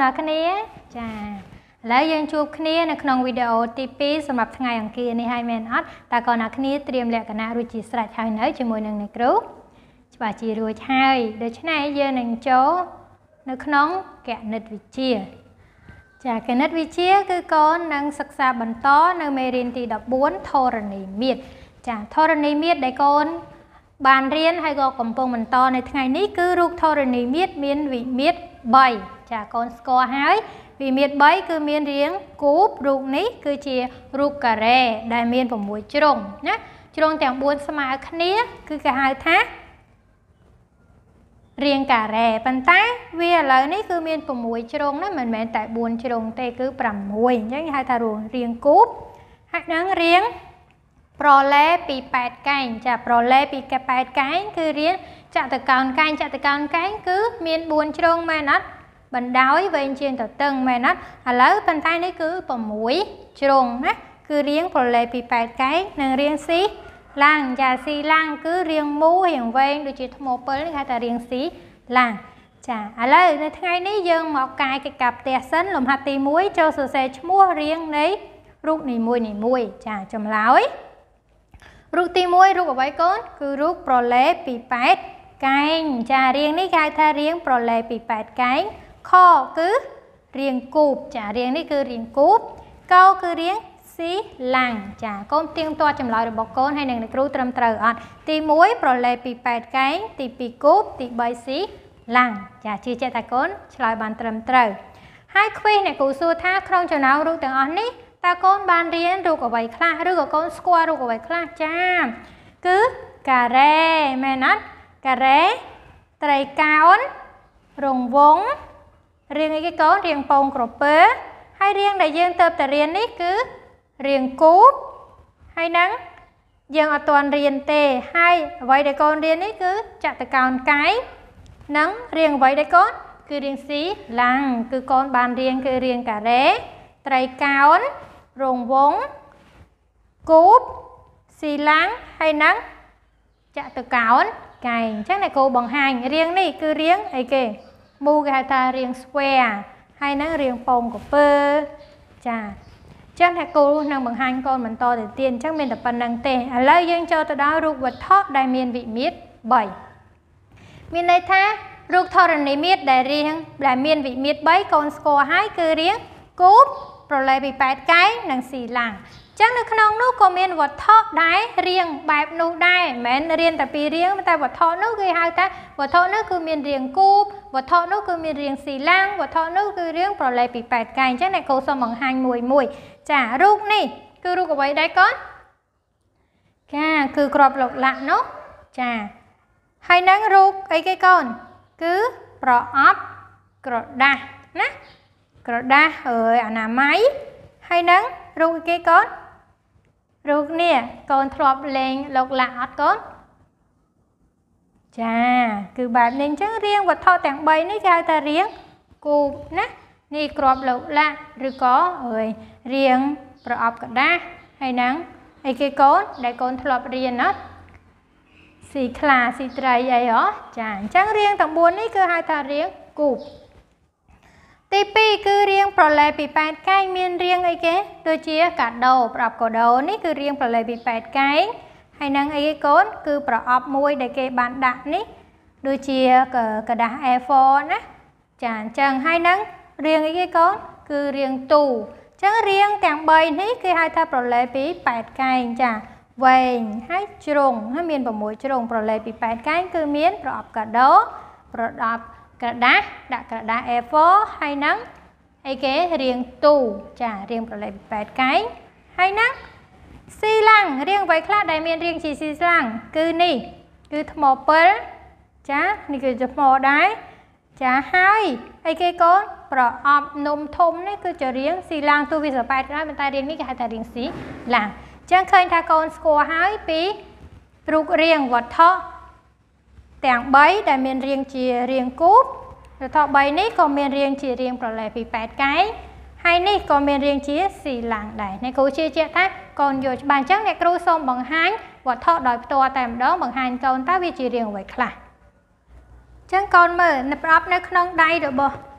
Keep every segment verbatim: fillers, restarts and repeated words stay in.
là cái này chà lấy dân chụp cái này là trong video ti piสำหรับថ្ងៃអង្គារនេះឲ្យមែនអត់តើកូនអ្នកគ្នាត្រៀមលក្ខណៈរួចជាស្រេចហើយនៅជាមួយនឹងអ្នកគ្រូច្បាស់ជារួចហើយដូច្នេះយើងនឹងចូលនៅក្នុងគណិតវិទ្យាចាគណិតវិទ្យាគឺកូននឹងសិក្សាបន្តនៅមេរៀនទីដប់បួនធរណីមាត្រចាធរណីមាត្រដែលកូនបានរៀនហើយក៏កំពុងបន្តនៅថ្ងៃនេះគឺរូបធរណីមាត្រមានវិមាត្របីចាកូនស្គាល់ហើយវិមាត្របីគឺមានរាងគូបរូបនេះគឺជារូបការ៉េដែលមាន៦ជ្រុងណាជ្រុងទាំងបួនស្មើគ្នាគឺគេហៅថារាងការ៉េប៉ុន្តែវាឥឡូវនេះគឺមាន6ជ្រុងណាមិនមែនតែបួនជ្រុងទេគឺ6អញ្ចឹងគេហៅថារាងគូបហើយនឹងរាងប្រឡែពីប៉ែតកែងចាប្រឡែពីប៉ែតកែងគឺរាងចតុកោណកែងចតុកោណកែងគឺមានបួនជ្រុងមែនអត់បណ្ដោយវែងជាងទទឹងមែនអត់ឥឡូវប៉ុន្តែនេះគឺ6ជ្រុងណាគឺរាងប្រឡែពីប៉ែតកែងនិងរាងស៊ីឡាំងចាស៊ីឡាំងគឺរាងមូលរាងវែងដូចជាថ្មពិលនេះគេហៅថារាងស៊ីឡាំងចាឥឡូវនៅថ្ងៃនេះយើងមកកាយកិច្ចការផ្ទះសិនលំហាត់ទីមួយចូលសរសេរឈ្មោះរាងនៃរូបនីមួយនីមួយចាចម្លើយរូបទីមួយរូបអ្វីកូនគឺរូបប្រឡែពីប៉ែតកែងចារាងនេះគេហៅថារាងប្រឡែពីប៉ែតកែងខគឺរាងគូបចារាងនេះគឺរាងគូបកគឺរាងស៊ីឡាំងចាកូនទៀងទាត់ចម្លើយរបស់កូនហើយនឹងគ្រូត្រឹមត្រូវអត់ទីមួយប្រឡែពីប៉ែតកែងទីពីរគូបទីបីស៊ីឡាំងចាជឿជាក់ថាកូនឆ្លើយបានត្រឹមត្រូវហើយខ្វេសអ្នកគ្រូសួរថាក្នុងចំណោមរូបទាំងអស់នេះតើកូនបានរៀនរូបអ្វីខ្លះឬក៏កូនស្គាល់រូបអ្វីខ្លះចាគឺការ៉េមែនអត់ការ៉េត្រីកោណរង្វង់រាងអីគេកូនរាងពងក្រពើហើយរាងដែលយើងទៅតែរៀននេះគឺរាងគូបហើយនឹងយើងអត់ទាន់រៀនទេហើយអ្វីដែលកូនរៀននេះគឺចតុកោណកែងនិងរាងអ្វីដែលកូនគឺរាងស៊ីឡាំងគឺកូនបានរៀនគឺរាងការ៉េត្រីកោណរង្វង់គូបស៊ីឡាំងហើយនឹងចតុកោណកែងអញ្ចឹងអ្នកគ្រូបង្ហាញរាងនេះគឺរាងអីគេមូគេហៅថារាងស្វែហើយនឹងរាងពងក្រពើចាចឹងអ្នកគ្រូនឹងបង្ហាញកូនបន្តទៅទៀតអញ្ចឹងមានតែប៉ុណ្្នឹងទេឥឡូវយើងចូលទៅដល់រូបវត្ថុដែលមានវិមាត្របីមានន័យថារូបធរណីមាត្រដែលរាងដែលមានវិមាត្របីកូនស្គាល់ហើយគឺរាងគូបប្រឡែពីប៉ែតកែងនិងស៊ីឡាំងអញ្ចឹងនៅក្នុងនោះក៏មានវត្ថុដែររាងបែបនោះដែរមិនមែនរៀនតែពីរាងតែវត្ថុនោះគេហៅថាវត្ថុនោះគឺមានរាងគូបវត្ថុនោះគឺមានរាងស៊ីឡាំងវត្ថុនោះគឺរាងប្រឡែពីប៉ែតកែងអញ្ចឹងអ្នកគ្រូសូមបង្ហាញមួយមួយចារូបនេះគឺរូបអ្វីដែរកូនចាគឺក្របលោកលាក់នោះចាហើយនឹងរូបអីគេកូនគឺប្រអប់ក្រដាសណាក្រដាសអើយអនាម័យហើយនឹងរូបអីគេកូនរូបនេះកូនធ្លាប់លេងលោកលាក់អត់កូនចាគឺបែបនេះអញ្ចឹងរាងវត្ថុទាំងបីនេះគេហៅថារាងគូបណានេះក្របលោកលាក់ឬក៏អើយរាងប្រអប់ក្រដាសហើយនឹងអីគេកូនដែលកូនធ្លាប់រៀនណាស៊ីខ្លាស៊ីត្រីអីហ៎ចាអញ្ចឹងរាងទាំងបួននេះគឺហៅថារាងគូបទីពីរគឺរាងប្រឡែពីប៉ែតកែងមានរាងអីគេដូចជាកាដូប្រអប់កាដូនេះគឺរាងប្រឡែពីប៉ែតកែងហើយនឹងអីគេកូនគឺប្រអប់មួយដែលគេបានដាក់នេះដូចជាกระดาษ เอ ហ្វ័រ ណាចាអញ្ចឹងហើយនឹងរាងអីគេកូនគឺរាងទូអញ្ចឹងរាងទាំងបីនេះគេហៅថាប្រឡែពីប៉ែតកែងចាវែងហើយជ្រុងហើយមាន6ជ្រុងប្រឡែពីប៉ែតកែងគឺមានប្រអប់កាដូប្រអប់ក្រដាសដាក់ក្រដាស เอ ហ្វ័រ ហើយនឹងអីគេរាងទូចារាងប្រឡែពីប៉ែតកែងហើយនឹងស៊ីឡាំងរាងអ្វីខ្លះដែលមានរាងជាស៊ីឡាំងគឺនេះគឺថ្មពិលចានេះគឺជាថ្មដែរចាហើយអីគេកូនប្រអប់នំធំនេះគឺជារាងស៊ីឡាំងទូវាសប៉ែតក្រោយប៉ុន្តែរាងនេះគេហៅថារាងស៊ីឡាំងអញ្ចឹងឃើញថាកូនស្គាល់ហើយពីរូបរាងវត្ថុទាំងបីដែលមានរាងជារាងគូបវត្ថុបីនេះក៏មានរាងជារាងប្រឡែពីប៉ែតកែងហើយនេះក៏មានរាងជាស៊ីឡាំងដែរអ្នកគ្រូជឿជាក់ថាកូនយល់ច្បាស់អញ្ចឹងអ្នកគ្រូសូមបង្ហាញវត្ថុដោយផ្ទាល់តែម្ដងបង្ហាញកូនតើវាជារាងអ្វីខ្លះអញ្ចឹងកូនមើលប្រអប់នៅក្នុងដៃរបស់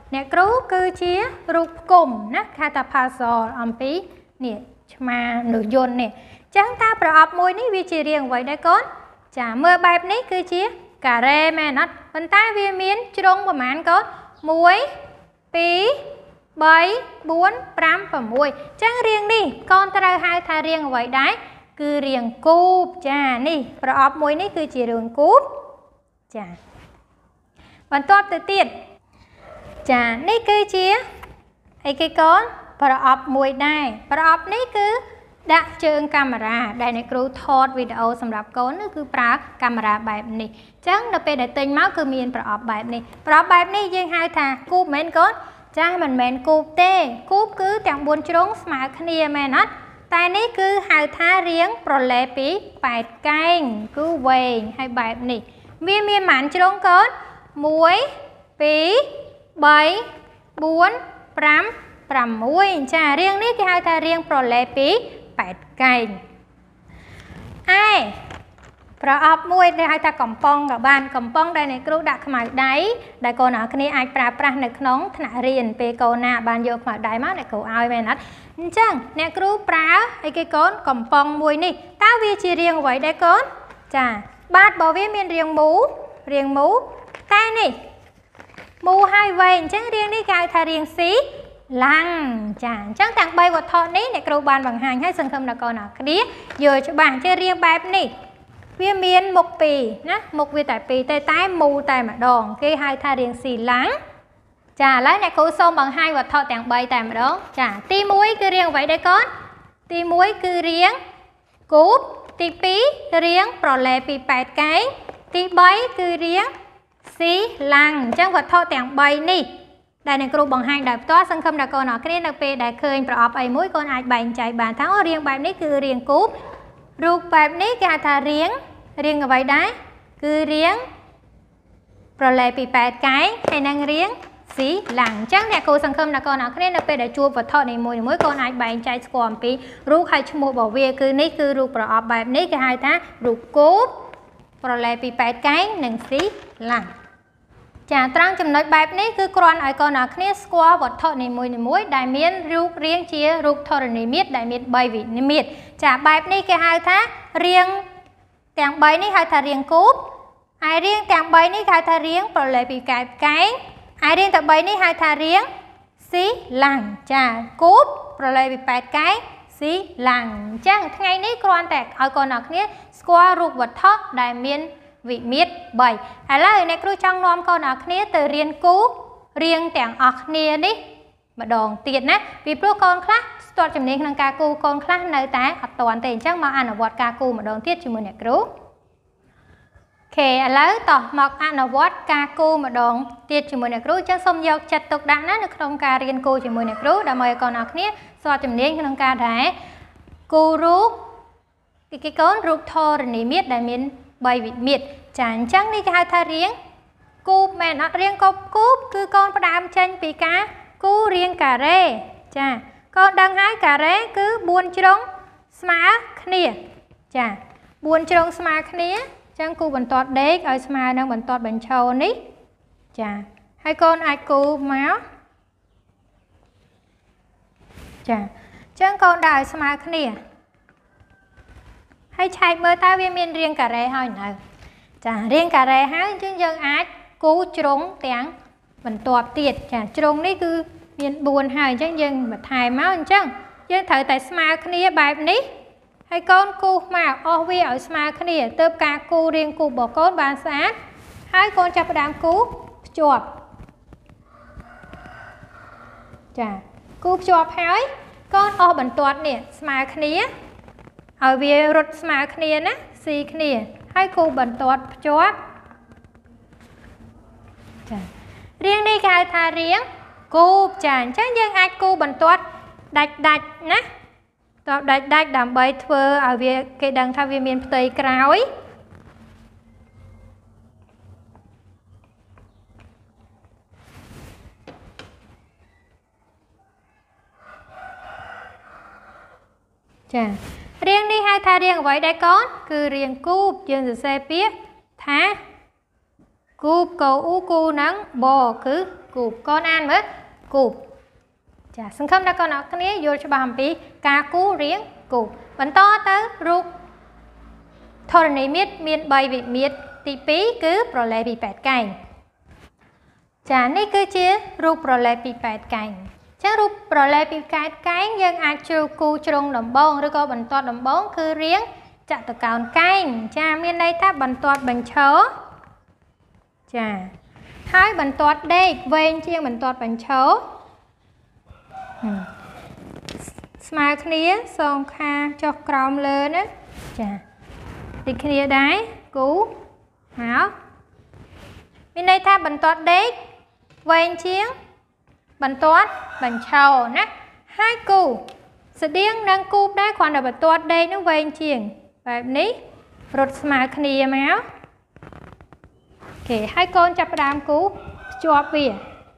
nè cú cứ chia rụp cùng nè khai ta pa sò âm pí nè mà nửa dồn nè chẳng taប្រអប់មួយនេះវាជារាងអ្វីដែរកូនចាមើលបែបនេះគឺជាការ៉េមែនអត់ប៉ុន្តែវាមានជ្រុងប្រមាណកូនមួយ ពីរ បី បួន ប្រាំ ប្រាំមួយចឹងរាងនេះកូនត្រូវហៅថារាងអ្វីដែរគឺរាងគូបចានេះប្រអប់មួយនេះគឺជារាងគូបចាបន្ទាប់ទៅទៀតចានេះគឺជាអីគេកូនប្រអប់មួយដែរប្រអប់នេះគឺដាក់ជើងកាមេរ៉ាដែលអ្នកគ្រូថតវីដេអូសម្រាប់កូននោះគឺប្រើកាមេរ៉ាបែបនេះអញ្ចឹងដល់ពេលដែលទិញមកគឺមានប្រអប់បែបនេះប្រអប់បែបនេះយើងហៅថាគូបមែនកូនចាមិនមែនគូបទេគូបគឺទាំងបួនជ្រុងស្មើគ្នាមែនអត់តែនេះគឺហៅថារាងប្រឡេពីប៉ែតកែងគឺវែងហើយបែបនេះវាមានប៉ុន្មានជ្រុងកូនមួយ ពីរ បី បួន ប្រាំ ប្រាំមួយចារាងនេះគេហៅថារាងប្រឡេពីប៉ែតកែងឯប្រអប់មួយគេហៅថាកំប៉ុងក៏បានកំប៉ុងដែលអ្នកគ្រូដាក់ខ្មៅដៃដែលកូនអ្នកគ្នាអាចប្រើប្រាស់នៅក្នុងថ្នាក់រៀនពេលកូនណាបានយកខ្មៅដៃមកអ្នកគ្រូឲ្យមែនអត់អញ្ចឹងអ្នកគ្រូប្រើអីគេកូនកំប៉ុងមួយនេះតើវាជារាងអ្វីដែរកូនចាបាតរបស់វាមានរាងមូលរាងមូលតែនេះមូលហើយវែងអញ្ចឹងរាងនេះគេហៅថារាងស៊ីឡាំងចាអញ្ចឹងទាំងបីវត្ថុនេះអ្នកគ្រូបានបង្ហាញហើយសង្ឃឹមថាកូនអ្នកគ្នាយល់ច្បាស់ចេះរៀងបែបនេះវាមានមុខពីរណាមុខវាតែពីរតែតែមូលតែម្ដងគេហៅថារាងស៊ីឡាំងចាឥឡូវអ្នកគ្រូសូមបង្ហាញវត្ថុទាំងបីតែម្ដងចាទីមួយគឺរាងអ្វីដែរកូនទីមួយគឺរាងគូបទីពីររាងប្រឡេពីប៉ែតកែងទីបីគឺរាងស៊ីឡាំងអញ្ចឹងវត្ថុទាំងបីនេះដែលអ្នកគ្រូបង្ហាញដោយផ្ទាល់សង្ឃឹមថាកូនអ្នកគ្នានៅពេលដែលឃើញប្រអប់អីមួយកូនអាចបែងចែកបានថាអូរាងបែបនេះគឺរាងគូបរូបបែបនេះគេហៅថារាងរាងអ្វីដែរគឺរាងប្រឡេពីប៉ែតកែងហើយនឹងរាងស៊ីឡាំងអញ្ចឹងអ្នកគ្រូសង្ឃឹមថាកូនអ្នកគ្នានៅពេលដែលជួបវត្ថុនីមួយៗកូនអាចបែងចែកស្គាល់អំពីរូបហើយឈ្មោះរបស់វាគឺនេះគឺរូបប្រអប់បែបនេះគេហៅថារូបគូបប្រឡេពីប៉ែតកែងនិងស៊ីឡាំងចាត្រង់ចំណុចបែបនេះគឺគ្រាន់ឲ្យកូនអ្នកគ្នាស្គាល់វត្ថុនីមួយៗដែលមានរូបរាងជារូបធរណីមាត្រដែលមានបីវិមាត្រចាបែបនេះគេហៅថារាងទាំងបីនេះហៅថារាងគូបហើយរាងទាំងបីនេះគេហៅថារាងប្រឡេពីកែបកែងហើយរាងទាំងបីនេះហៅថារាងស៊ីឡាំងចាគូបប្រឡេពីប៉ែតកែងស៊ីឡាំងអញ្ចឹងថ្ងៃនេះគ្រាន់តែឲ្យកូនអ្នកគ្នាស្គាល់រូបវត្ថុដែលមានវិមាត្របីឥឡូវអ្នកគ្រូចង់នាំកូនអ្នកគ្នាទៅរៀនគូរៀងទាំងអស់គ្នានេះម្ដងទៀតណាពីព្រោះកូនខ្លះស្ទាត់ជំនាញក្នុងការគូកូនខ្លះនៅតែអត់ទាន់ទេអញ្ចឹងមកអនុវត្តការគូម្ដងទៀតជាមួយអ្នកគ្រូអូខេឥឡូវតោះមកអនុវត្តការគូម្ដងទៀតជាមួយអ្នកគ្រូអញ្ចឹងសូមយកចិត្តទុកដាក់ណានៅក្នុងការរៀនគូជាមួយអ្នកគ្រូដើម្បីឲ្យកូនអ្នកគ្នាស្ទាត់ជំនាញក្នុងការដែរគូរូបគេកូនរូបធរណីមាត្រដែលមានបីវិមាត្រចាអញ្ចឹងនេះគេហៅថារាងគូបមែនអត់រាងកបគូបគឺកូនផ្ដើមចេញពីការគូរាងការ៉េចាកូនដឹងហើយការ៉េគឺបួនជ្រុងស្មើគ្នាចាបួនជ្រុងស្មើគ្នាអញ្ចឹងគូបន្ទាត់ដេកឲ្យស្មើនឹងបន្ទាត់បញ្ឈរនេះចាហើយកូនអាចគូមកចាអញ្ចឹងកូនដាក់ឲ្យស្មើគ្នាហើយឆែកមើលតើវាមានរាងការ៉េហើយនៅចារាងការ៉េហើយអញ្ចឹងយើងអាចគូជ្រុងទាំងបន្ទាប់ទៀតចាជ្រុងនេះគឺមានបួនហើយអញ្ចឹងយើងបន្ថែមមកអញ្ចឹងយើងត្រូវតែស្មើគ្នាបែបនេះហើយកូនគូសមកអស់វាឲ្យស្មើគ្នាទើបការគូរាងគូរបស់កូនបានស្អាតហើយកូនចាប់ផ្ដើមគូភ្ជាប់ចាគូភ្ជាប់ហើយកូនអស់បន្ទាត់នេះស្មើគ្នាឲ្យវារត់ស្មើគ្នាណាស៊ីគ្នាហើយគូបន្ទាត់ភ្ជាប់ចារាងនេះគេហៅថារាងគូបចាអញ្ចឹងយើងអាចគូបន្ទាត់ដាច់ដាច់ណាតបដាច់ដាច់ដើម្បីធ្វើឲ្យវាគេដឹងថាវាមានផ្ទៃក្រោយចារាងនេះហៅថារាងអ្វីដែរកូនគឺរាងគូបយើងសរសេរពាក្យថាគូបកូអ៊ូគូនឹងបគឺ cụp con an mới cụp chả xứng khâm đã con cái này vô cho bà hầm bí ca cú riêng cụp vẫn to tới rụp thôi này miết miên bay vị miết tí pí cứ pro lệ bị bẹt cành chả này cứ chia rụp pro lệ bị bẹt cành chắc rụp pro lệ bị bẹt cành nhưng ai chịu cú trong đầm bông rồi có bẩn toát đầm bông cứ riêng chặt từ cào cành chả miên đây ta bẩn toát bẩn chớ chả hai bẩn toát đây ven chiêng bẩn toát bẩn chớ smile kia xong kha cho crom lên á chà thì kia đấy cú hảo bên đây ta bẩn toát đấy ven chiêng bẩn toát bẩn chầu nè hai cú sự điên đang cúp đấy còn là bẩn toát đây nó ven chiêng và ní rột smile kia máu hai con chập đám cú cho về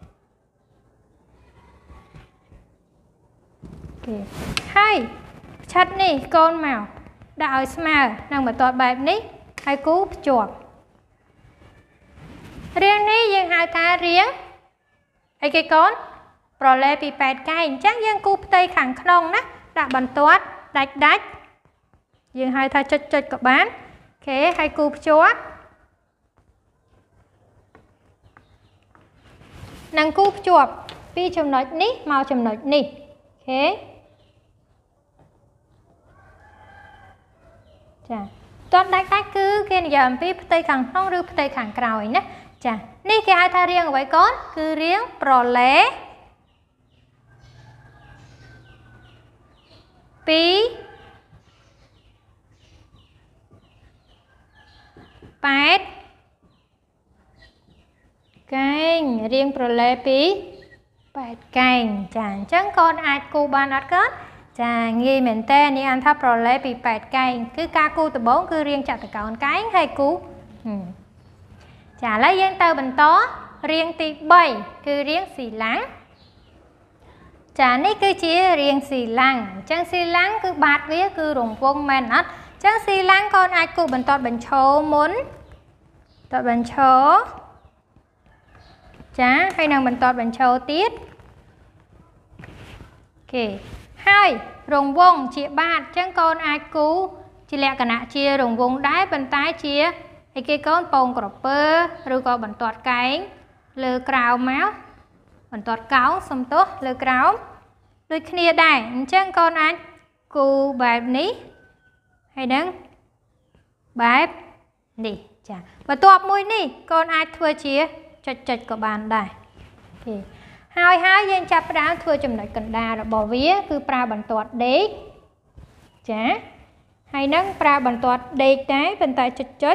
hai chặt nè con mèo đạo smile đang bật toát bài ní hai cú chuột riêng ní nhưng hai ta riêng ai cái con pro lê bị bẹt cay chắc nhưng cú tây khẳng không nè đã bật toát đạch đạch nhưng hai ta chật chật các bạn thế hai cú chuột năng cúp chuột pi chấm nói ní mau chấm nói ní thế chà toàn đại cách cứ kia giờ pi tây khẳng không đưa tây khẳng cào nhé chà ní cái ai tha riêng vậy con cứ riêng pro lé pi bát cành riêng pro lê pí bát cành chẳng chẳng con ai cu ban át kết chà nghi mình tên đi ăn tháp pro lê pí bát cành cứ ca cu từ bốn cứ riêng chặt từ cậu cái hay cu ừ. chả lấy dân tờ bình tó riêng tì bảy cứ riêng xì lắng chả ní cứ chia riêng xì lắng chẳng xì lắng cứ bát vía cứ rùng vông men át chẳng xì lắng con ai cu bình to bình chố muốn tọt bình chố chá hay năng mình toát bánh trâu tiết ok hai rồng vông chia bát chẳng con ai cú chỉ lẹ cả nạ chia rồng vông đáy bên tay chia thì cái con bông cọp bơ rồi có bánh toát cánh lơ cào máu bánh toát cáo xong tốt lơ cào đôi kia đây chẳng con ai cú bài ní hay đấng bài đi chả và toát mùi ní con ai thua chia chật chật của bạn đây thì hai hai dân chắp đá thua chùm lại cần đà rồi bỏ vía cứ pra bằng toát đế chá hay nâng pra bằng toát đế trái bên tay chật chật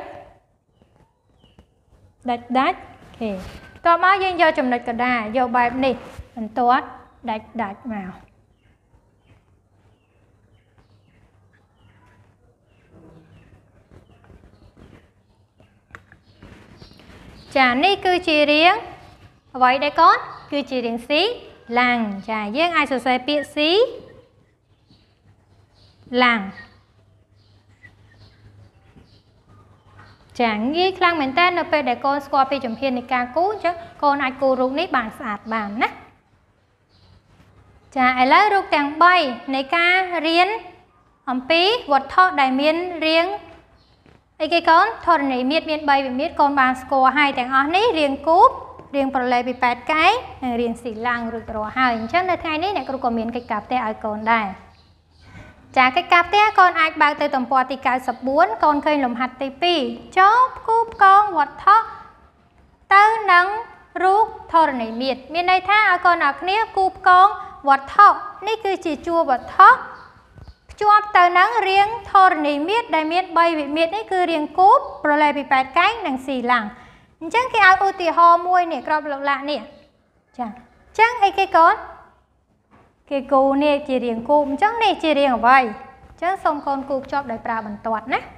đạch đạch thì có má dân do chùm lại cần đà do bài này bằng toát đạch đạch vào chà ní cứ chỉ riêng vậy đây con cứ chỉ riêng xí làng chà riêng ai sẽ sẽ biết xí làng chả nghĩ khăn mình tên là để con score pe chấm hiền này ca cú chứ con ai cô rụng nít bàn sạt bàn nè chà ai lấy rụng càng bay này ca riêng ẩm pí vật thọ đại miên riêng ấy cái con thôi này miết miết bay miết con bàn score hai thằng ở ní riêng cúp riêng pro lê bị bẹt cái riêng xì lang rồi rồi hai chắc là thay ní này con có miên cái cặp té ai còn đây chả cái cặp té con ai bao tới tầm bò thì cài sập bốn con khơi lồng hạt tì pi chóp cúp con vật thọ tới nắng rút thôi này miết miên này tha con ở ní cúp con vật thọ ní cứ chỉ chua vật thọ chua tờ nắng riêng thôi này miết đại miết bay bị miết ấy cứ riêng cúp rồi lại bị bẹt cánh đằng xì lằng chắc cái áo ô tì ho môi nè crop lộc lạ nè chẳng chắc ấy cái con cái cô nè chỉ riêng cúp chắc này chỉ riêng ở vậy chắc xong con cúp chóp đại pra bằng toạt nè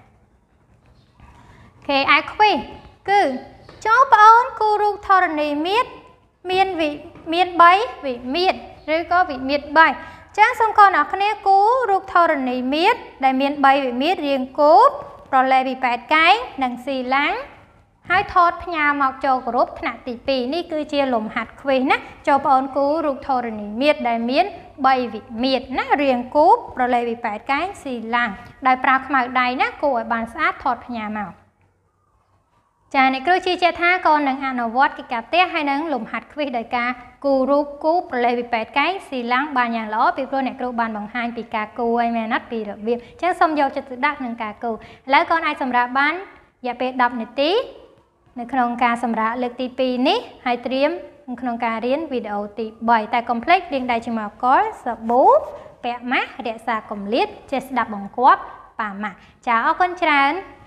cái ai khui cứ chóp ơn cô rút thôi này miết miên vị miết bay vị miết rồi có vị miết bay chắc xong con ở cái cú rút thâu này miết đại miền bay bị miết riêng cúp rồi lại bị bẹt cái đằng xì láng ហើយថតផ្ញើមកចូលគោរពថ្នាក់ទីពីរនេះគឺជាលំហាត់ quiz ណាចូលបងគូរូបធរណីមាត្រដែលមានបីវិមាត្រណារាងគូបប្រឡេវីប៉ែតកែងស៊ីឡាំងដោយប្រើខ្មៅដៃណាគូឲ្យបានស្អាតថតផ្ញើមកចាអ្នកគ្រូជឿជាក់ថាកូននឹងអនុវត្តកិច្ចការផ្ទះហើយនឹងលំហាត់ quiz ដោយការគូរូបគូប្រឡេវីប៉ែតកែងស៊ីឡាំងបានយ៉ាងល្អពីព្រោះអ្នកគ្រូបានបង្ហាញពីការគូឲ្យមែនណាត់ពីរបៀបអញ្ចឹងសូមយកចិត្តទុកដាក់នឹងការគូឥឡូវកូនអាចសម្រាប់បានរយៈពេលដប់នាទីនៅក្នុងការសម្រាប់លើកទីពីរនេះហើយត្រៀមក្នុងការរៀនវីដេអូទីបីតែកុំភ្លេចលាងដៃជាមួយអាល់កុលសាប៊ូពាក់ម៉ាស់រក្សាគម្លាតចេះស្ដាប់បង្គាប់ប៉ាម៉ាស់ចាអរគុណច្រើន